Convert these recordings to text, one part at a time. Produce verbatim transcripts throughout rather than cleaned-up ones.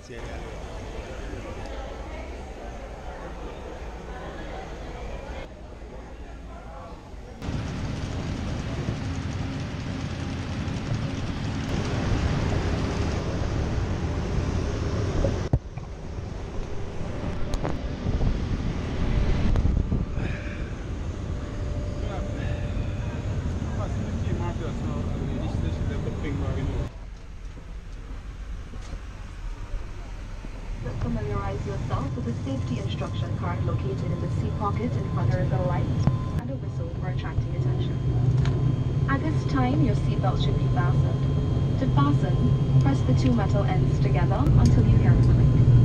ciel est à l'heure. Familiarize yourself with the safety instruction card located in the seat pocket in front of the light and a whistle for attracting attention. At this time, your seatbelt should be fastened. To fasten, press the two metal ends together until you hear a click.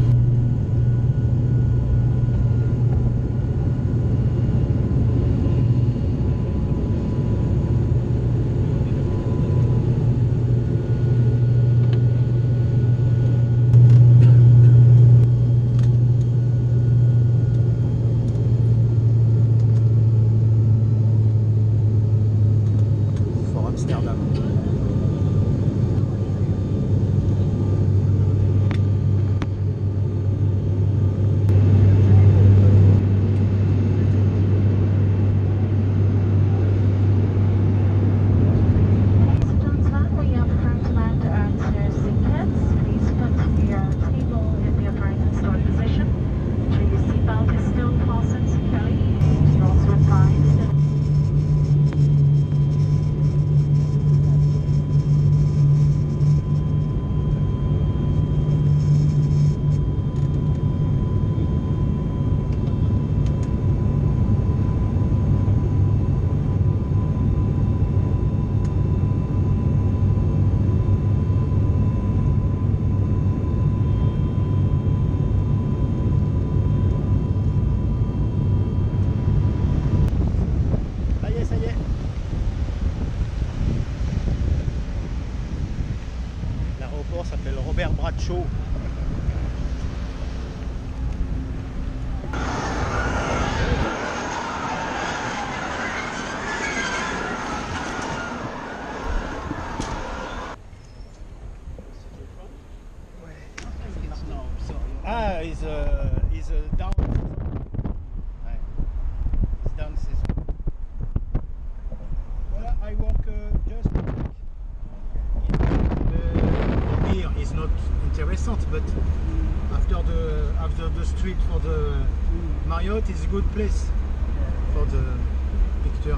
S'appelle Robert Bradshaw. Ah, he's a he's a down. Ouais. He's down season. Voilà, I work uh, just. Here is not interesting, but after the after the street for the Marriott is a good place for the picture.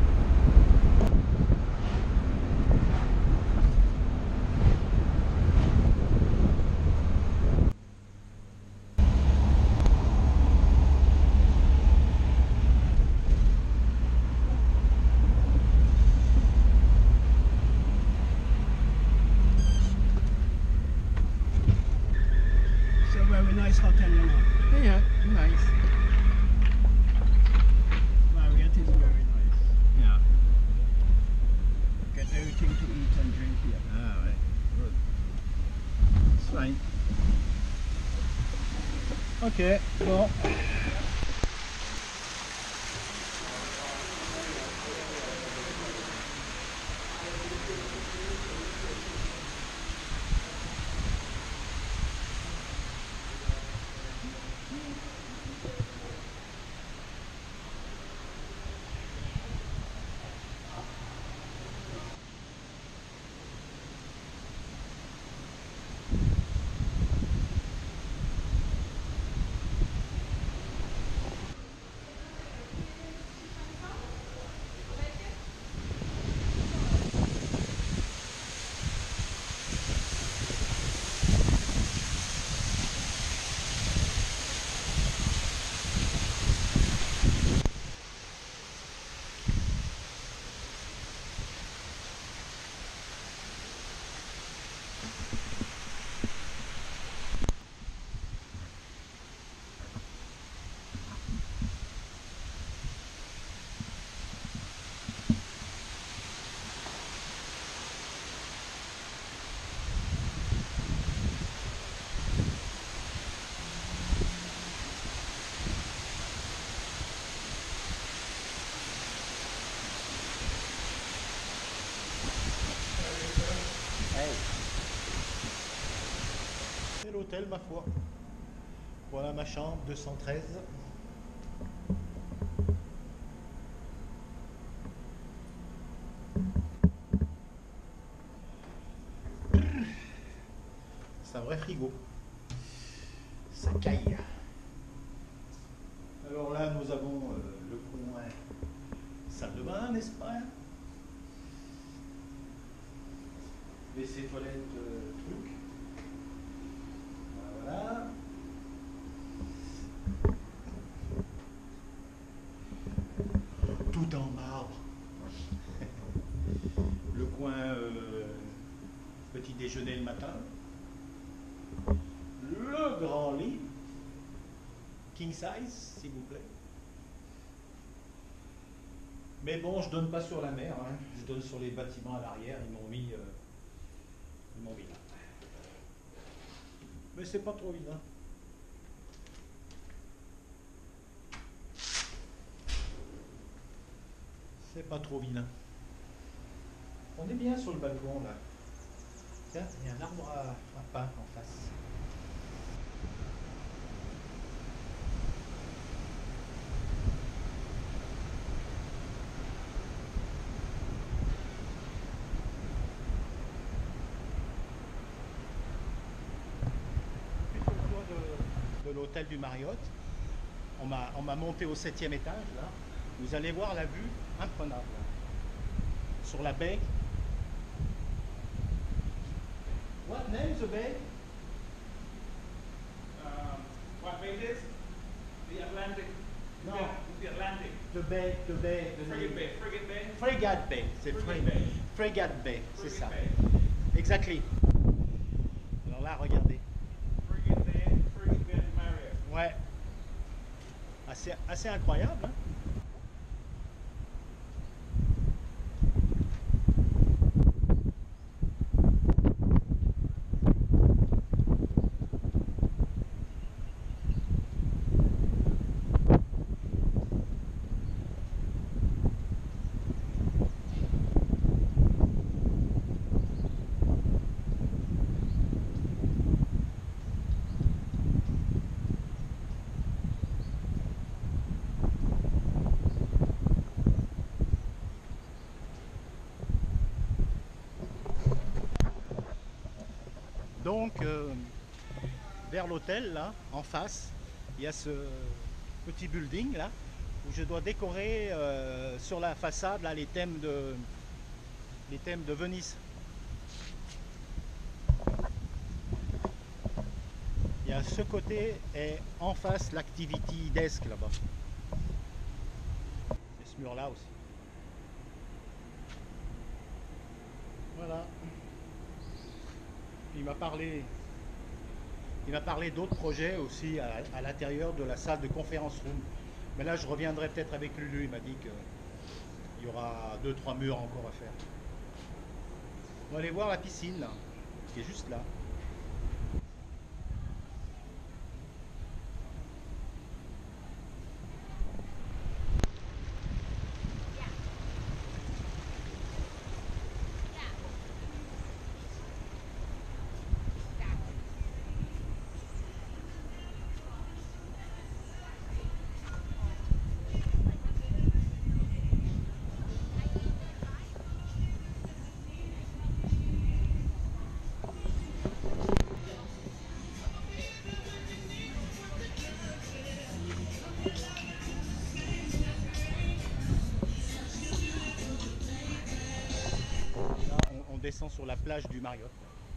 Very nice hotel, you know. Yeah, nice. Marriott is very nice. Yeah. Get everything to eat and drink here. Ah ouais, good. It's fine. Ok, bon. l'hôtel, ma foi. Voilà ma chambre, deux cent treize. C'est un vrai frigo. Ça caille. Alors là, nous avons euh, le coin salle de bain, n'est-ce pas? W C toilette, euh, truc. Voilà. Tout en marbre. Le coin euh, petit déjeuner le matin. Le grand lit. King size, s'il vous plaît. Mais bon, je donne pas sur la mer, hein. Je donne sur les bâtiments à l'arrière. Ils m'ont mis, euh, ils m'ont mis là. Mais c'est pas trop vilain. C'est pas trop vilain. On est bien sur le balcon là. Tiens, il y a un arbre à, à pain en face. De l'hôtel du Marriott. On m'a on m'a monté au septième étage là. Vous allez voir la vue imprenable sur la baie. What name the bay? Um, what bay it is? The Atlantic. No. The Atlantic. The bay, the bay, the Frigate name. Bay. Frigate Bay. Frégate Bay, c'est Frigate Frégate Bay. Bay. Frégate Bay, c'est Frigate ça. Bay. Exactly. Alors là, regardez. Frigate Bay. Frigate Bay Marriott. Ouais. Assez, assez incroyable. Hein? Donc, euh, vers l'hôtel, là, en face, il y a ce petit building, là, où je dois décorer euh, sur la façade, là, les thèmes de, les thèmes de Venise. Il y a ce côté et en face l'activity desk, là-bas. Et ce mur-là aussi. Voilà. Il m'a parlé, il m'a parlé d'autres projets aussi à, à l'intérieur de la salle de conférence room. Mais là, je reviendrai peut-être avec Lulu. Il m'a dit qu'il y aura deux, trois murs encore à faire. On va aller voir la piscine, là, qui est juste là. On descend sur la plage du Marriott.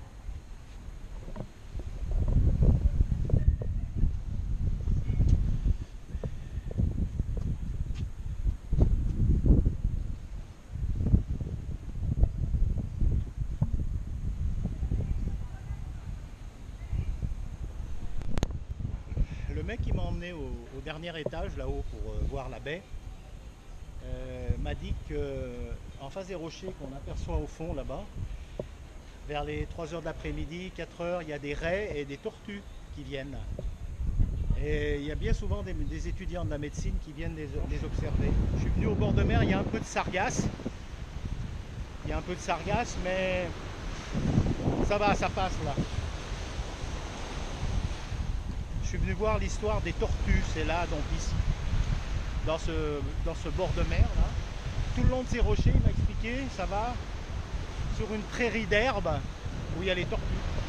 Le mec qui m'a emmené au, au dernier étage là-haut pour euh, voir la baie euh, m'a dit qu'en face des rochers qu'on aperçoit au fond là-bas, vers les trois heures d'après-midi, quatre heures, il y a des raies et des tortues qui viennent. Et il y a bien souvent des, des étudiants de la médecine qui viennent les, les observer. Je suis venu au bord de mer, il y a un peu de sargasse. Il y a un peu de sargasse, mais ça va, ça passe là. suis venu voir l'histoire des tortues, c'est là, donc ici, dans ce, dans ce bord de mer là. Tout le long de ces rochers, il m'a expliqué, ça va sur une prairie d'herbe où il y a les tortues.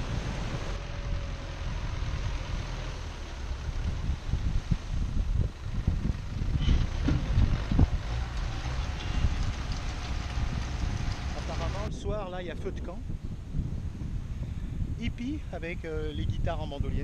Apparemment, le soir, là, il y a feu de camp. Hippie avec euh, les guitares en bandolière.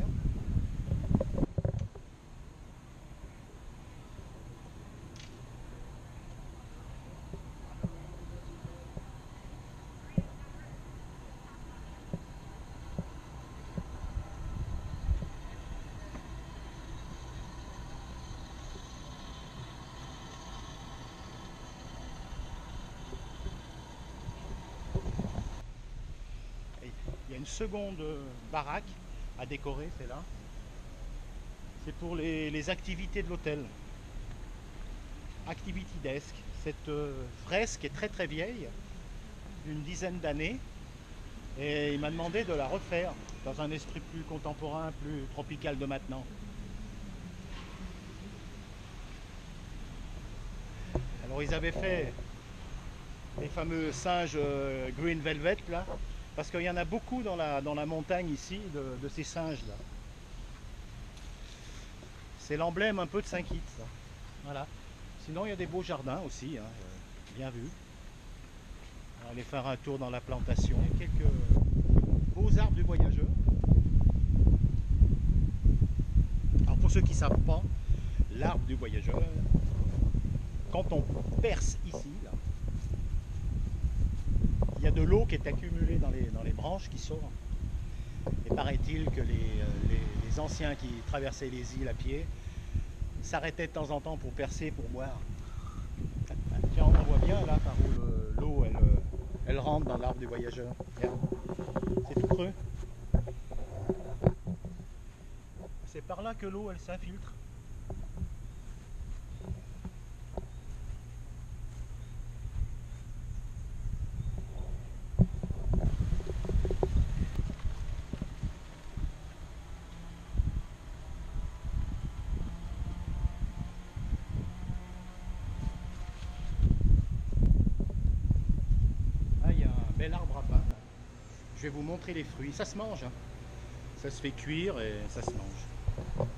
Il y a une seconde baraque à décorer, c'est là. C'est pour les, les activités de l'hôtel. Activity Desk. Cette euh, fresque est très très vieille, d'une dizaine d'années. Et il m'a demandé de la refaire dans un esprit plus contemporain, plus tropical de maintenant. Alors ils avaient fait les fameux singes euh, Green Velvet là. Parce qu'il y en a beaucoup dans la, dans la montagne ici, de, de ces singes-là. C'est l'emblème un peu de Saint-Kitts. Voilà. Sinon, il y a des beaux jardins aussi, hein, euh, bien vu. On va aller faire un tour dans la plantation. Il y a quelques beaux arbres du voyageur. Alors, pour ceux qui ne savent pas, l'arbre du voyageur, quand on perce ici, là, il y a de l'eau qui est accumulée dans les, dans les branches qui sort. Et paraît-il que les, les, les anciens qui traversaient les îles à pied s'arrêtaient de temps en temps pour percer, pour boire. Tiens, on voit bien là par où l'eau elle, elle rentre dans l'arbre du voyageur. C'est tout creux. C'est par là que l'eau elle s'infiltre. Bel arbre à pain. Je vais vous montrer les fruits. Ça se mange. Hein. Ça se fait cuire et ça se mange.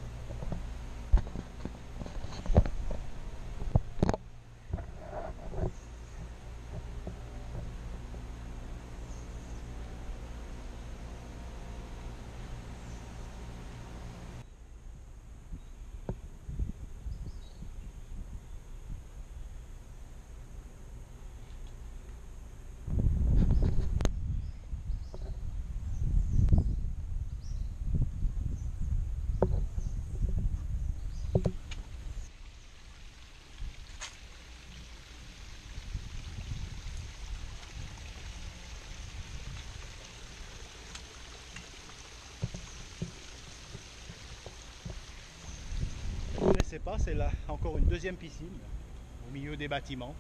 Vous ne connaissez pas, c'est là encore une deuxième piscine au milieu des bâtiments.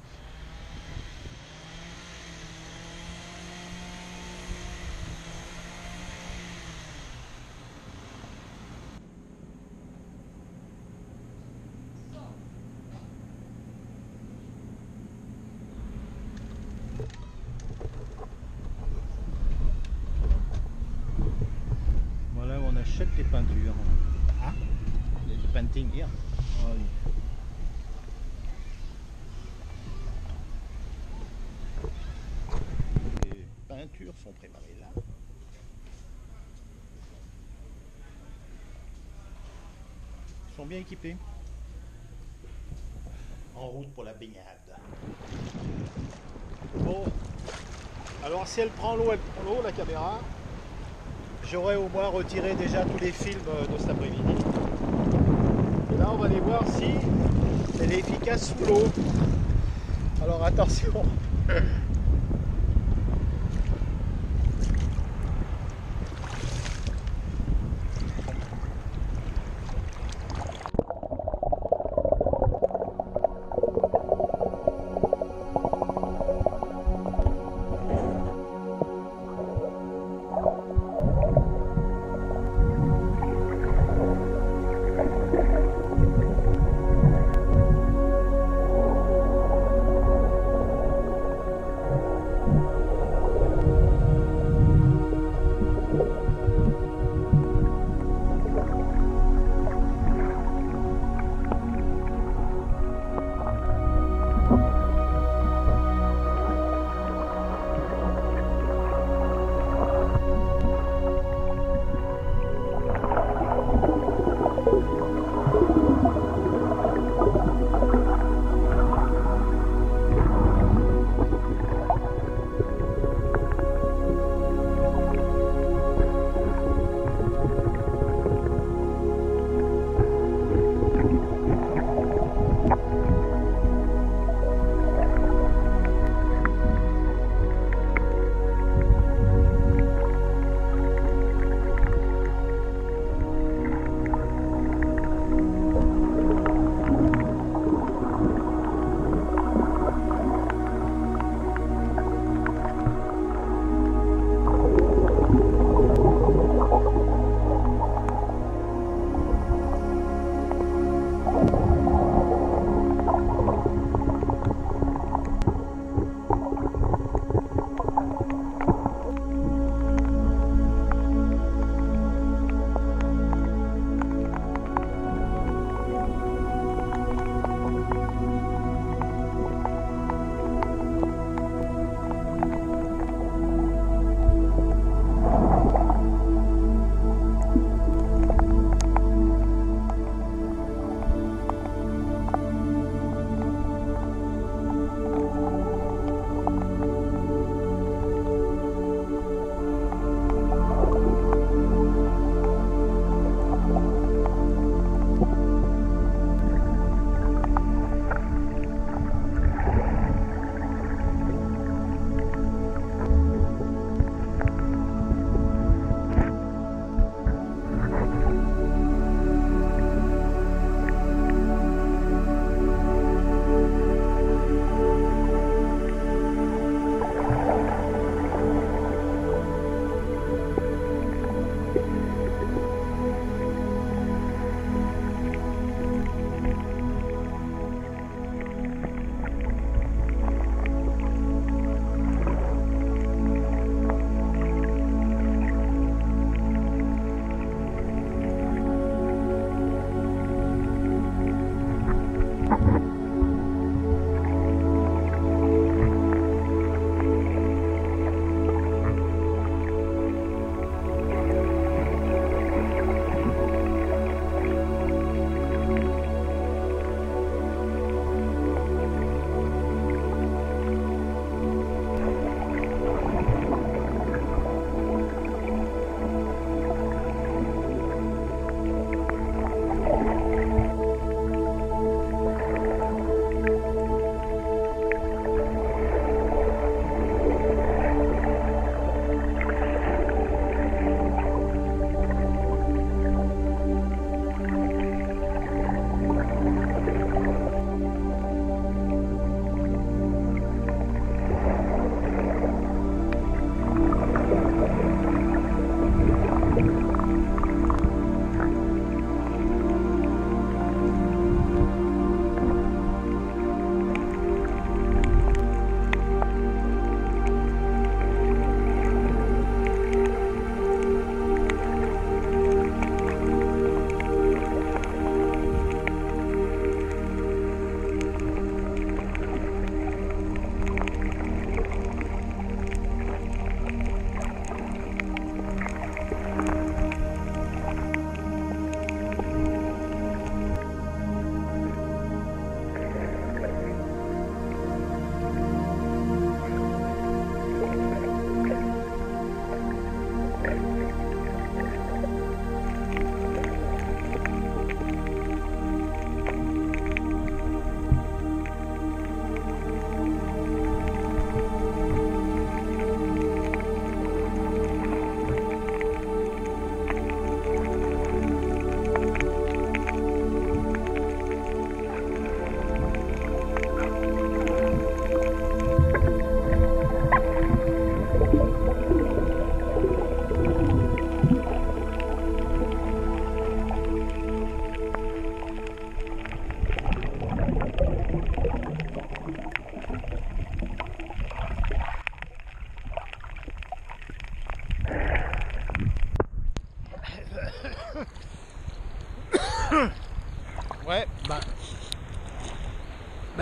Voilà où on achète les peintures. Ah, les painting here. Oh, oui. Les peintures sont préparées là. Ils sont bien équipés. En route pour la baignade. Bon, alors si elle prend l'eau, elle prend l'eau, la caméra. J'aurais au moins retiré déjà tous les films de cet après-midi. Et là, on va aller voir si elle est efficace sous l'eau. Alors attention.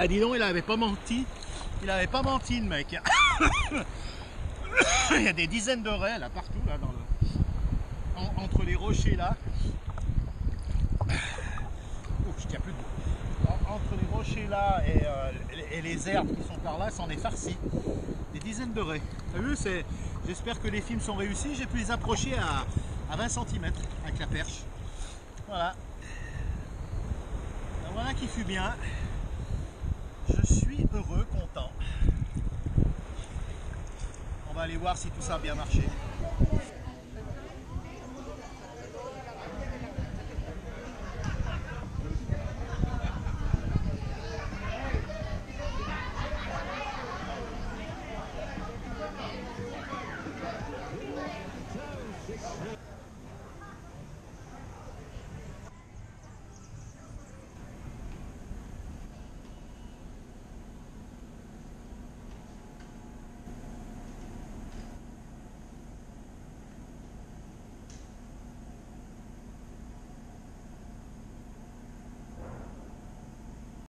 Ah dis donc, il avait pas menti. Il avait pas menti le mec. Il y a des dizaines de raies là partout là dans le... en, entre les rochers là. Ouf, je tiens plus debout. En, entre les rochers là et, euh, et les herbes qui sont par là, c'en est farci. Des dizaines de raies. T'as vu, c'est. J'espère que les films sont réussis. J'ai pu les approcher à, à vingt centimètres avec la perche. Voilà. Alors voilà qui fut bien. Je suis heureux, content. On va aller voir si tout ça a bien marché.